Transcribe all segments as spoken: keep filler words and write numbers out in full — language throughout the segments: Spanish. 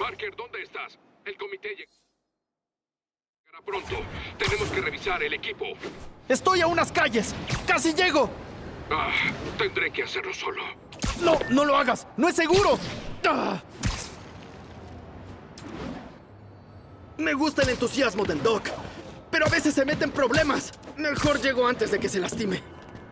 Parker, ¿dónde estás? El comité llegará pronto. Tenemos que revisar el equipo. ¡Estoy a unas calles! ¡Casi llego! Ah, tendré que hacerlo solo. ¡No! ¡No lo hagas! ¡No es seguro! ¡Ah! Me gusta el entusiasmo del Doc, pero a veces se meten problemas. Mejor llego antes de que se lastime.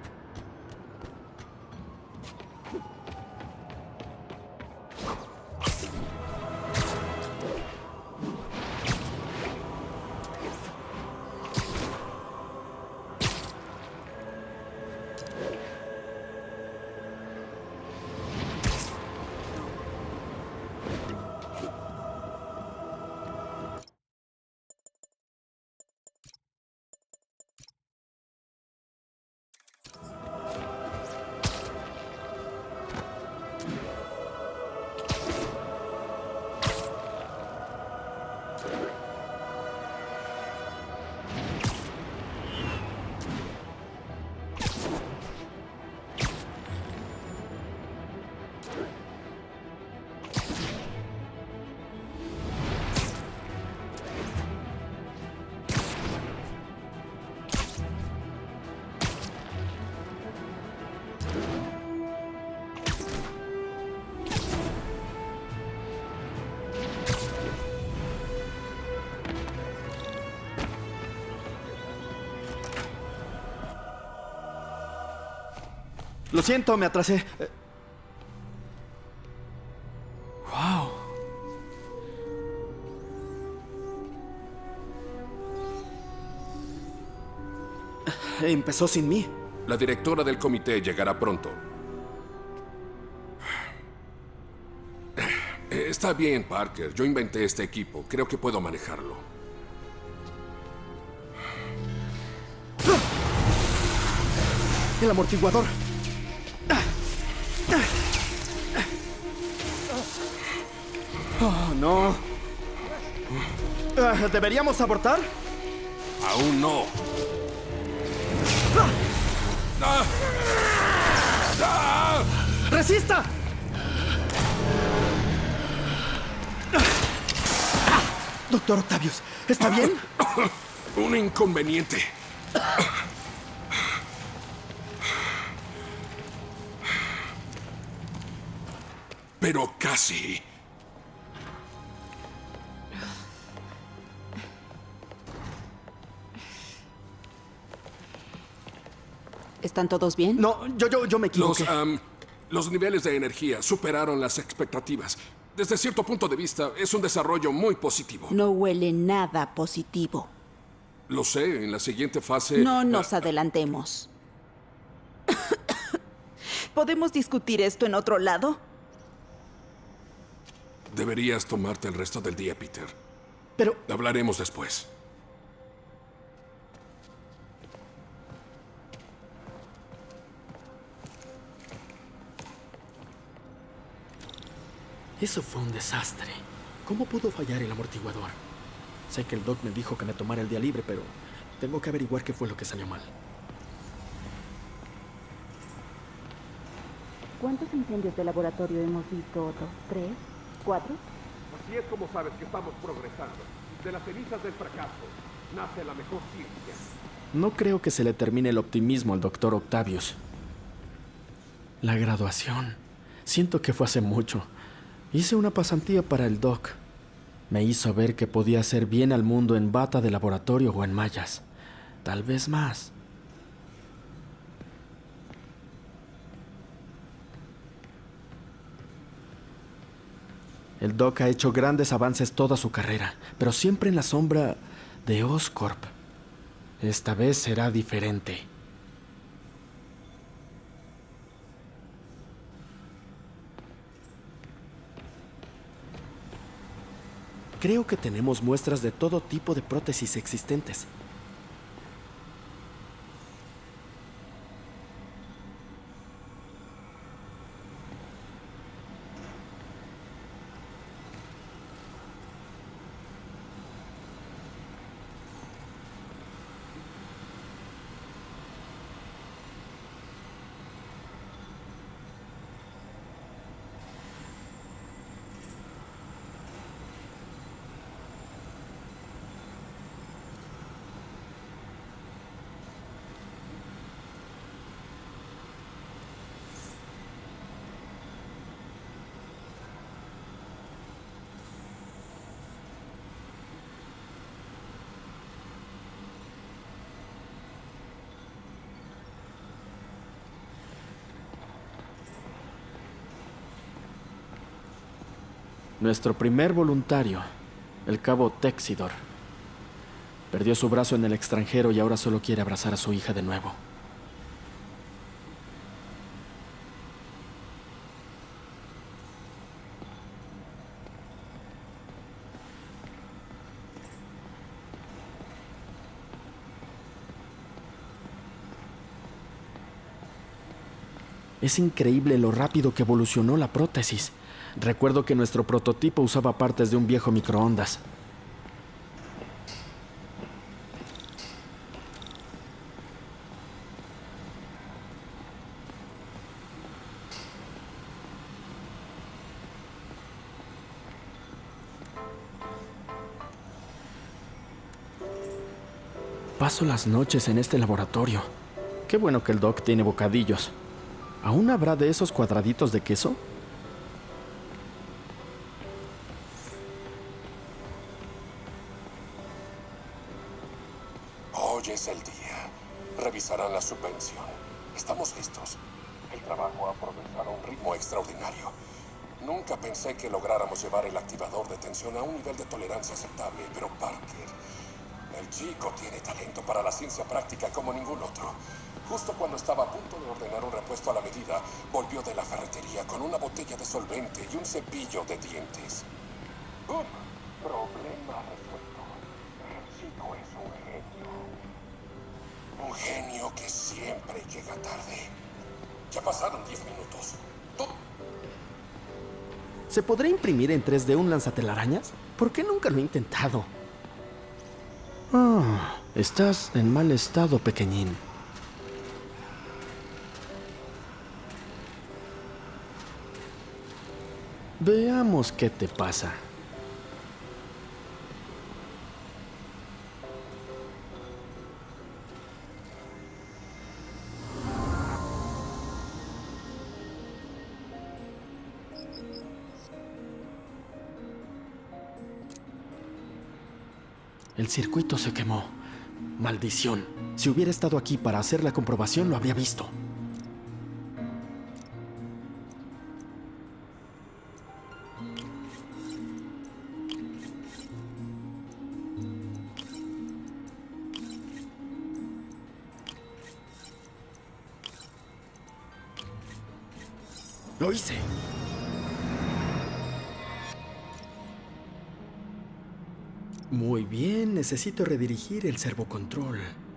Lo siento, me atrasé. ¡Wow! Empezó sin mí. La directora del comité llegará pronto. Está bien, Parker. Yo inventé este equipo. Creo que puedo manejarlo. El amortiguador. Oh, no. ¿Deberíamos abortar? Aún no. ¡Ah! ¡Ah! ¡Resista! Doctor Octavius, ¿está bien? Un inconveniente. Pero casi. ¿Están todos bien? No, yo, yo, yo me equivoqué. Los, um, los niveles de energía superaron las expectativas. Desde cierto punto de vista, es un desarrollo muy positivo. No huele nada positivo. Lo sé, en la siguiente fase... No nos uh, adelantemos. ¿Podemos discutir esto en otro lado? Deberías tomarte el resto del día, Peter. Pero... Hablaremos después. Eso fue un desastre. ¿Cómo pudo fallar el amortiguador? Sé que el Doc me dijo que me tomara el día libre, pero tengo que averiguar qué fue lo que salió mal. ¿Cuántos incendios de laboratorio hemos visto, Otto? ¿Tres? ¿Cuatro? Así es como sabes que estamos progresando. De las cenizas del fracaso nace la mejor ciencia. No creo que se le termine el optimismo al doctor Octavius. La graduación. Siento que fue hace mucho. Hice una pasantía para el Doc. Me hizo ver que podía hacer bien al mundo en bata de laboratorio o en mallas. Tal vez más. El Doc ha hecho grandes avances toda su carrera, pero siempre en la sombra de Oscorp. Esta vez será diferente. Creo que tenemos muestras de todo tipo de prótesis existentes. Nuestro primer voluntario, el cabo Texidor. Perdió su brazo en el extranjero y ahora solo quiere abrazar a su hija de nuevo. Es increíble lo rápido que evolucionó la prótesis. Recuerdo que nuestro prototipo usaba partes de un viejo microondas. Paso las noches en este laboratorio. Qué bueno que el Doc tiene bocadillos. ¿Aún habrá de esos cuadraditos de queso? Hoy es el día. Revisarán la subvención. Estamos listos. El trabajo ha progresado a un ritmo extraordinario. Nunca pensé que lográramos llevar el activador de tensión a un nivel de tolerancia aceptable, pero Parker, el chico tiene talento para la ciencia práctica como ningún otro. Justo cuando estaba a punto de ordenar un repuesto a la medida, volvió de la ferretería con una botella de solvente y un cepillo de dientes. ¡Bum! Problema resuelto. El chico es un genio. Un genio que siempre llega tarde. Ya pasaron diez minutos. ¡Tú! ¿Se podrá imprimir en tres D un lanzatelarañas? ¿Por qué nunca lo he intentado? Ah, estás en mal estado, pequeñín. Veamos qué te pasa. El circuito se quemó. Maldición. Si hubiera estado aquí para hacer la comprobación, lo habría visto. ¡Lo hice! Muy bien, necesito redirigir el servocontrol.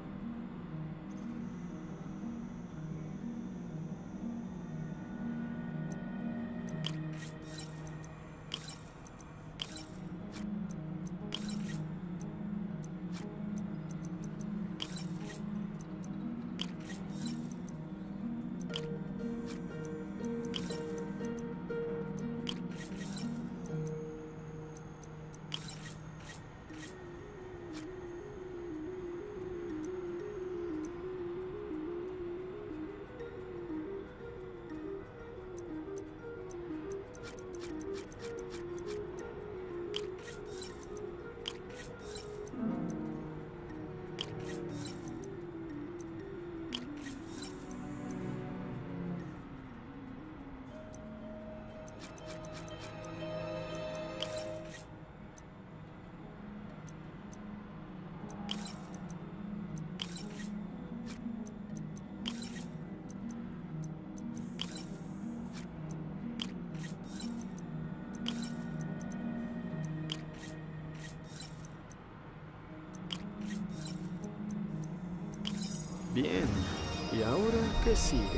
Bien. ¿Y ahora qué sigue?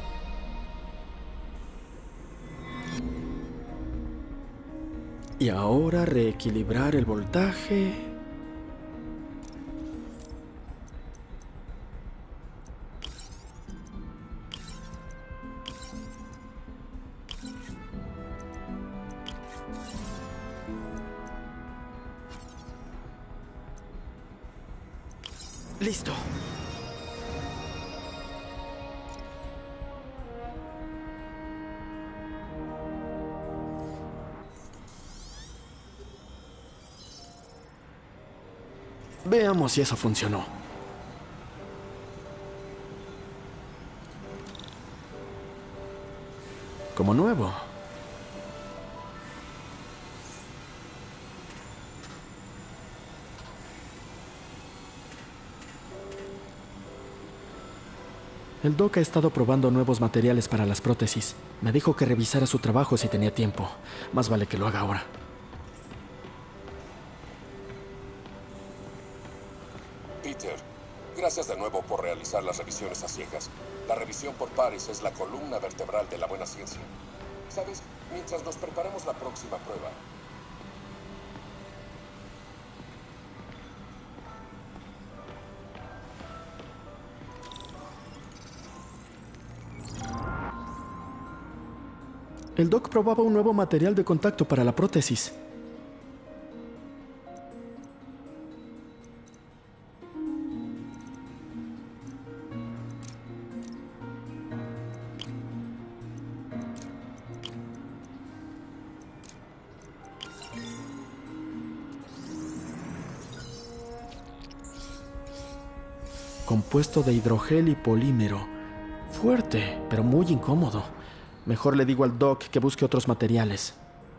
Y ahora reequilibrar el voltaje. Listo. Veamos si eso funcionó. Como nuevo. El Doc ha estado probando nuevos materiales para las prótesis. Me dijo que revisara su trabajo si tenía tiempo. Más vale que lo haga ahora. Peter, gracias de nuevo por realizar las revisiones a ciegas. La revisión por pares es la columna vertebral de la buena ciencia. ¿Sabes? Mientras nos preparamos la próxima prueba, El Doc probaba un nuevo material de contacto para la prótesis. Compuesto de hidrogel y polímero. Fuerte, pero muy incómodo. Mejor le digo al Doc que busque otros materiales.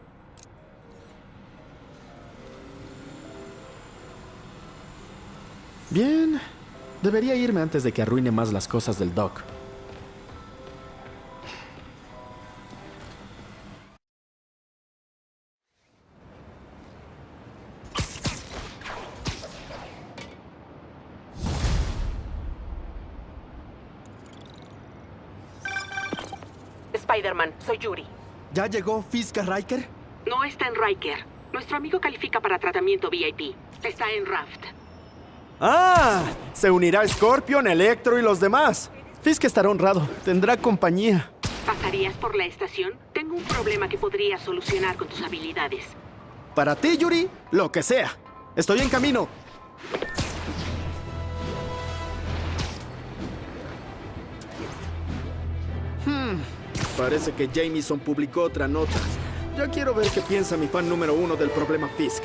Bien, debería irme antes de que arruine más las cosas del Doc. Spider-Man, soy Yuri. ¿Ya llegó Fisk a Riker? No está en Riker. Nuestro amigo califica para tratamiento V I P. Está en Raft. ¡Ah! Se unirá Scorpion, Electro y los demás. Fisk estará honrado. Tendrá compañía. ¿Pasarías por la estación? Tengo un problema que podría solucionar con tus habilidades. Para ti, Yuri, lo que sea. Estoy en camino. Hmm. Parece que Jameson publicó otra nota. Ya quiero ver qué piensa mi fan número uno del problema Fisk.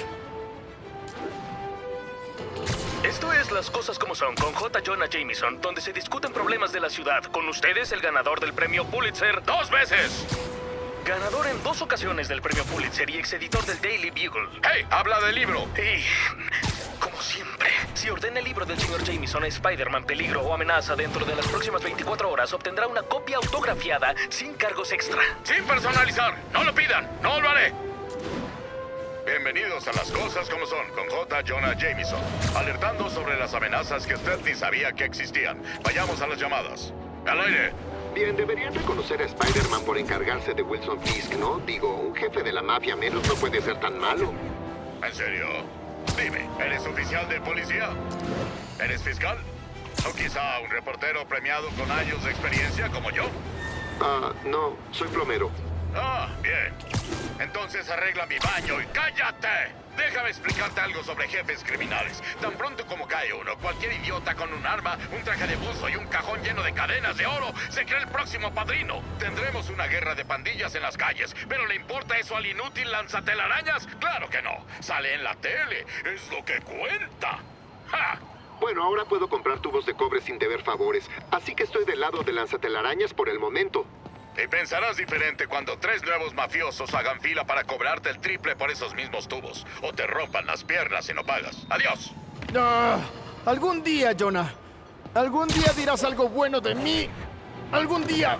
Esto es Las Cosas Como Son con J. Jonah Jameson, donde se discuten problemas de la ciudad. Con ustedes, el ganador del premio Pulitzer dos veces. Ganador en dos ocasiones del premio Pulitzer y exeditor del Daily Bugle. ¡Hey! ¡Habla del libro! Y, como siempre, si ordena el libro del señor Jameson a Spider-Man, peligro o amenaza dentro de las próximas veinticuatro horas, obtendrá una copia autografiada sin cargos extra. ¡Sin personalizar! ¡No lo pidan! ¡No lo haré! Bienvenidos a Las Cosas Como Son con J. Jonah Jameson, alertando sobre las amenazas que usted ni sabía que existían. Vayamos a las llamadas. ¡Al aire! Bien, deberían reconocer a Spider-Man por encargarse de Wilson Fisk, ¿no? Digo, un jefe de la mafia menos no puede ser tan malo. ¿En serio? Dime, ¿eres oficial de policía? ¿Eres fiscal? ¿O quizá un reportero premiado con años de experiencia como yo? Ah, no, soy plomero. Ah, bien. Entonces arregla mi baño y ¡cállate! Déjame explicarte algo sobre jefes criminales. Tan pronto como cae uno, cualquier idiota con un arma, un traje de buzo y un cajón lleno de cadenas de oro se cree el próximo padrino. Tendremos una guerra de pandillas en las calles, pero ¿le importa eso al inútil lanzatelarañas? ¡Claro que no! Sale en la tele. Es lo que cuenta. ¡Ja! Bueno, ahora puedo comprar tubos de cobre sin deber favores, así que estoy del lado de lanzatelarañas por el momento. Y pensarás diferente cuando tres nuevos mafiosos hagan fila para cobrarte el triple por esos mismos tubos. O te rompan las piernas si no pagas. ¡Adiós! Ah, algún día, Jonah. Algún día dirás algo bueno de mí. Algún día.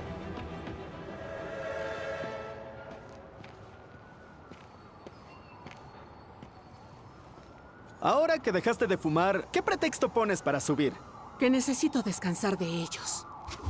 Ahora que dejaste de fumar, ¿qué pretexto pones para subir? Que necesito descansar de ellos.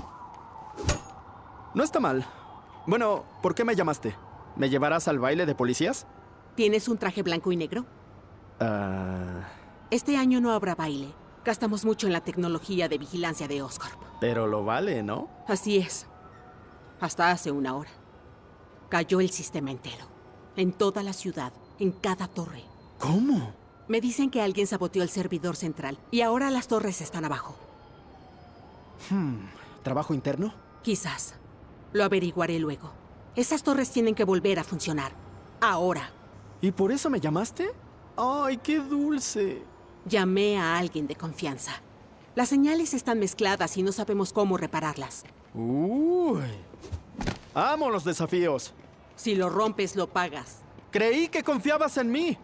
No está mal. Bueno, ¿por qué me llamaste? ¿Me llevarás al baile de policías? ¿Tienes un traje blanco y negro? Ah... Este año no habrá baile. Gastamos mucho en la tecnología de vigilancia de Oscorp. Pero lo vale, ¿no? Así es. Hasta hace una hora. Cayó el sistema entero. En toda la ciudad, en cada torre. ¿Cómo? Me dicen que alguien saboteó el servidor central y ahora las torres están abajo. Hmm, ¿trabajo interno? Quizás. Lo averiguaré luego. Esas torres tienen que volver a funcionar. Ahora. ¿Y por eso me llamaste? ¡Ay, qué dulce! Llamé a alguien de confianza. Las señales están mezcladas y no sabemos cómo repararlas. ¡Uy! ¡Amo los desafíos! Si lo rompes, lo pagas. Creí que confiabas en mí.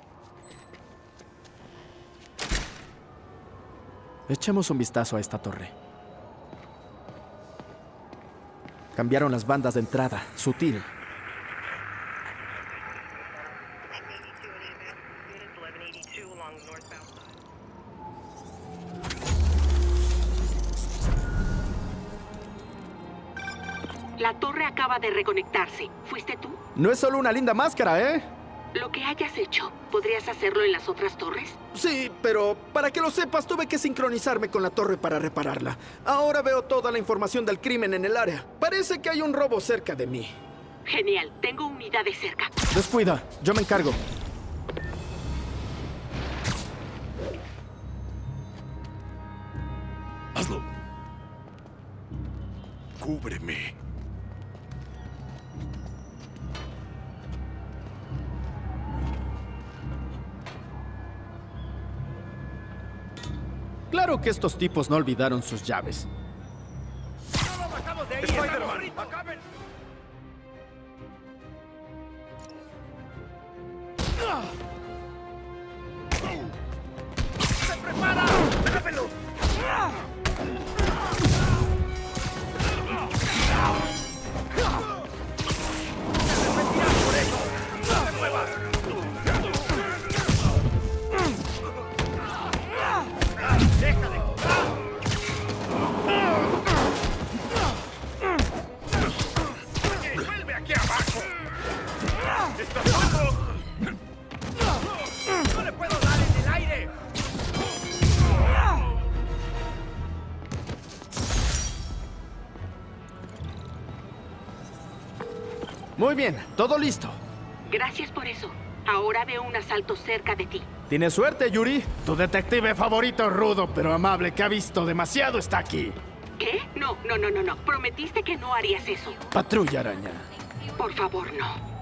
Echemos un vistazo a esta torre. Cambiaron las bandas de entrada. Sutil. La torre acaba de reconectarse. ¿Fuiste tú? No es solo una linda máscara, ¿eh? Lo que hayas hecho, ¿podrías hacerlo en las otras torres? Sí, pero para que lo sepas, tuve que sincronizarme con la torre para repararla. Ahora veo toda la información del crimen en el área. Parece que hay un robo cerca de mí. Genial, tengo unidades cerca. Descuida, yo me encargo. Hazlo. Cúbreme. Claro que estos tipos no olvidaron sus llaves. Spider-Man. ¡Se prepara! ¡Déjamelo! por eso! ¡No te muevas! ¡Déjale! ¡Vuelve aquí abajo! ¡Estás loco! ¡No le puedo dar en el aire! Muy bien, todo listo. Gracias por eso. Ahora veo un asalto cerca de ti. Tienes suerte, Yuri. Tu detective favorito, rudo pero amable, que ha visto demasiado, está aquí. ¿Qué? No, no, no, no, no. Prometiste que no harías eso. Patrulla Araña. Por favor, no.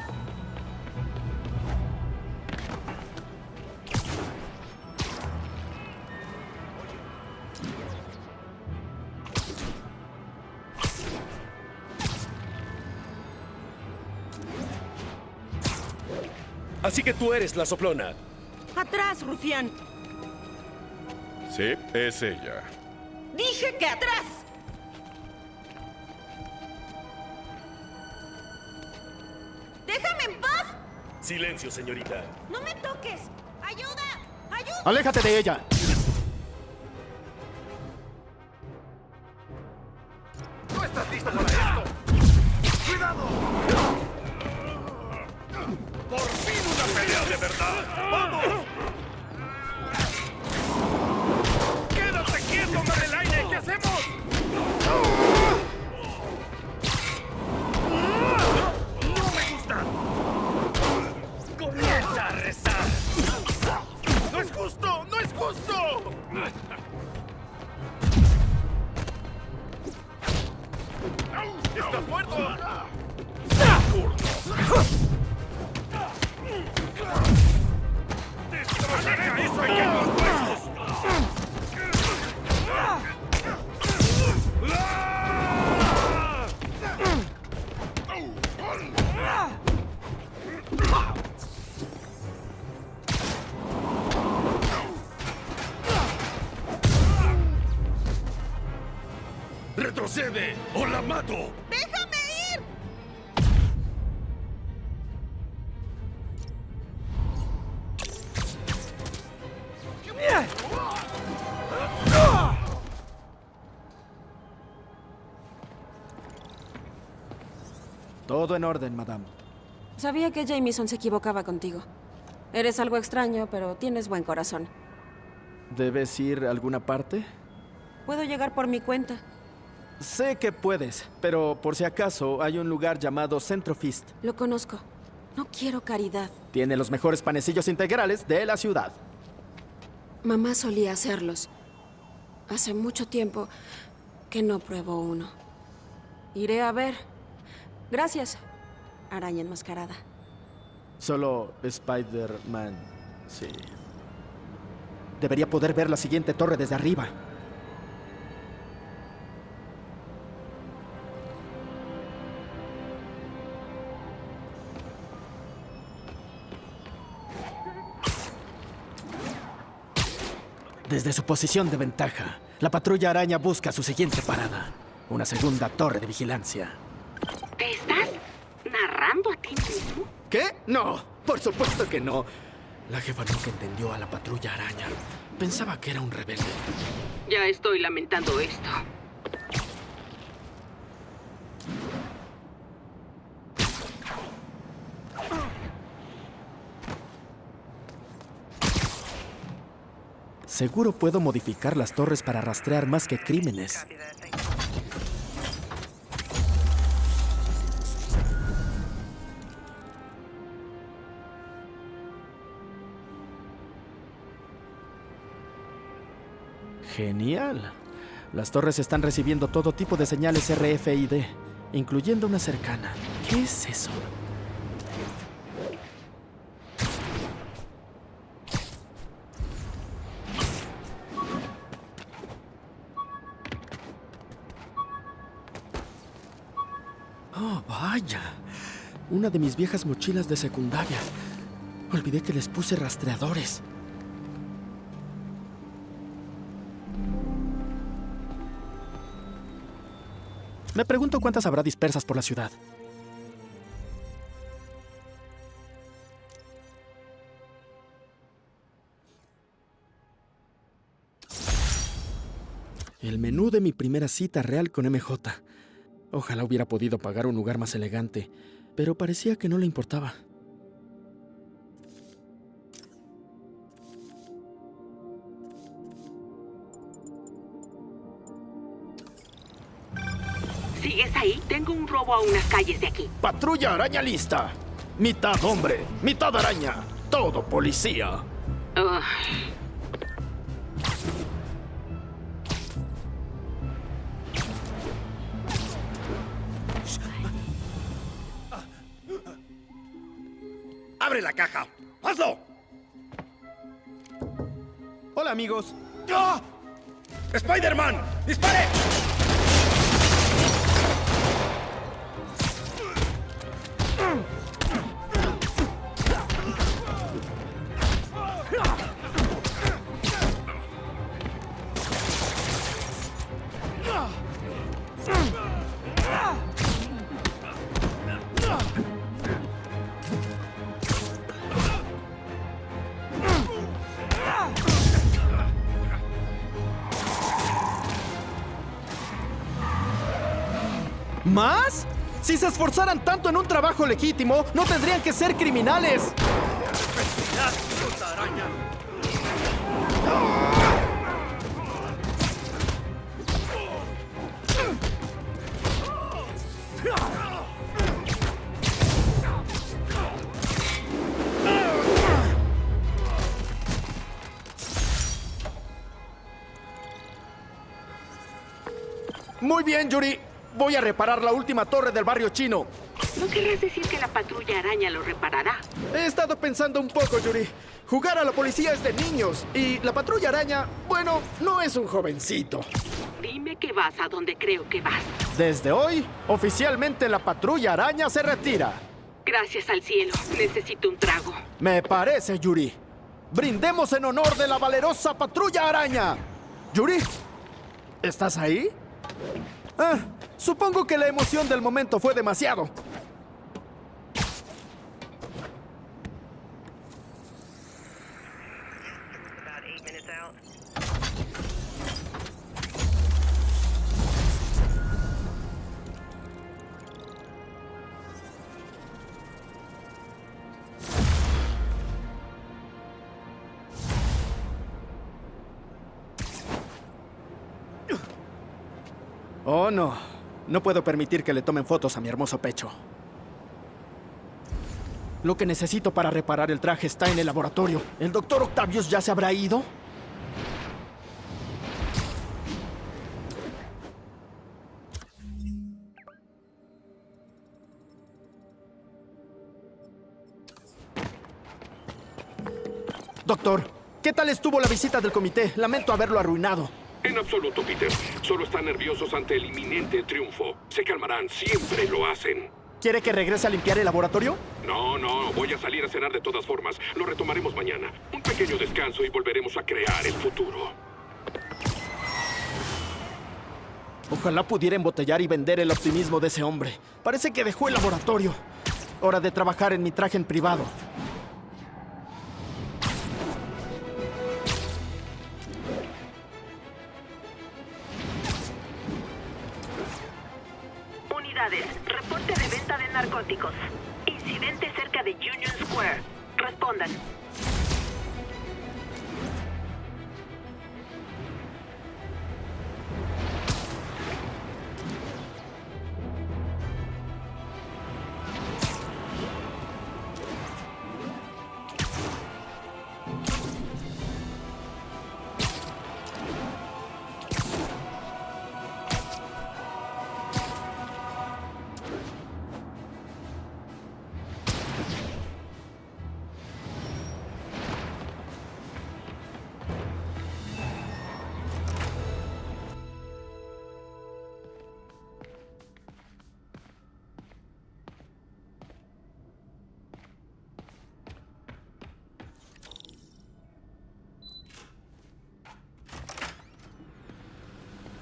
Así que tú eres la soplona. ¡Atrás, rufián! Sí, es ella. ¡Dije que atrás! ¡Déjame en paz! Silencio, señorita. ¡No me toques! ¡Ayuda! ¡Ayuda! ¡Aléjate de ella! ¡No estás listo para esto! ¡Cuidado! ¡Por fin una pelea de verdad! ¡Vamos! ¡Quédate quieto, mar del aire! ¿Qué hacemos? ¡No me gusta! ¡Comienza a rezar! ¡No es justo! ¡No es justo! ¡Estás muerto! ¡Destrozaré esos pequeños huesos! ¡Retrocede o la mato! ¡Déjame ir! Todo en orden, madame. Sabía que Jameson se equivocaba contigo. Eres algo extraño, pero tienes buen corazón. ¿Debes ir a alguna parte? Puedo llegar por mi cuenta. Sé que puedes, pero por si acaso hay un lugar llamado Centro Fist. Lo conozco. No quiero caridad. Tiene los mejores panecillos integrales de la ciudad. Mamá solía hacerlos. Hace mucho tiempo que no pruebo uno. Iré a ver. Gracias, araña enmascarada. Solo Spider-Man, sí. Debería poder ver la siguiente torre desde arriba. Desde su posición de ventaja, la patrulla araña busca su siguiente parada. Una segunda torre de vigilancia. ¿Te estás narrando a ti mismo? ¿Qué? No, por supuesto que no. La jefa nunca entendió a la Patrulla Araña. Pensaba que era un rebelde. Ya estoy lamentando esto. Seguro puedo modificar las torres para rastrear más que crímenes. Genial. Las torres están recibiendo todo tipo de señales R F I D, incluyendo una cercana. ¿Qué es eso? Oh, vaya. Una de mis viejas mochilas de secundaria. Olvidé que les puse rastreadores. Me pregunto cuántas habrá dispersas por la ciudad. El menú de mi primera cita real con M J. Ojalá hubiera podido pagar un lugar más elegante, pero parecía que no le importaba. ¿Sigues ahí? Tengo un robo a unas calles de aquí. Patrulla Araña lista. Mitad hombre, mitad araña. Todo policía. Uh. ¡Abre la caja! ¡Hazlo! Hola, amigos. ¡Ah! ¡Spider-Man! ¡Dispare! ¿Más? Si se esforzaran tanto en un trabajo legítimo, no tendrían que ser criminales. ¡Puta araña! Muy bien, Yuri. Voy a reparar la última torre del barrio chino. ¿No querrás decir que la Patrulla Araña lo reparará? He estado pensando un poco, Yuri. Jugar a la policía es de niños. Y la Patrulla Araña, bueno, no es un jovencito. Dime que vas a donde creo que vas. Desde hoy, oficialmente la Patrulla Araña se retira. Gracias al cielo. Necesito un trago. Me parece, Yuri. Brindemos en honor de la valerosa Patrulla Araña. Yuri, ¿estás ahí? Ah, supongo que la emoción del momento fue demasiado. Oh, no. No puedo permitir que le tomen fotos a mi hermoso pecho. Lo que necesito para reparar el traje está en el laboratorio. ¿El doctor Octavius ya se habrá ido? Doctor, ¿qué tal estuvo la visita del comité? Lamento haberlo arruinado. En absoluto, Peter. Solo están nerviosos ante el inminente triunfo. Se calmarán, siempre lo hacen. ¿Quiere que regrese a limpiar el laboratorio? No, no, voy a salir a cenar de todas formas. Lo retomaremos mañana. Un pequeño descanso y volveremos a crear el futuro. Ojalá pudiera embotellar y vender el optimismo de ese hombre. Parece que dejó el laboratorio. Hora de trabajar en mi traje en privado. Unidades, reporte de venta de narcóticos. Incidente cerca de Union Square. Respondan.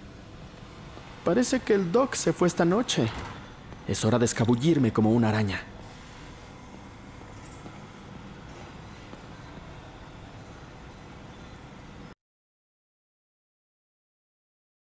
Parece que el Doc se fue esta noche. Es hora de escabullirme como una araña.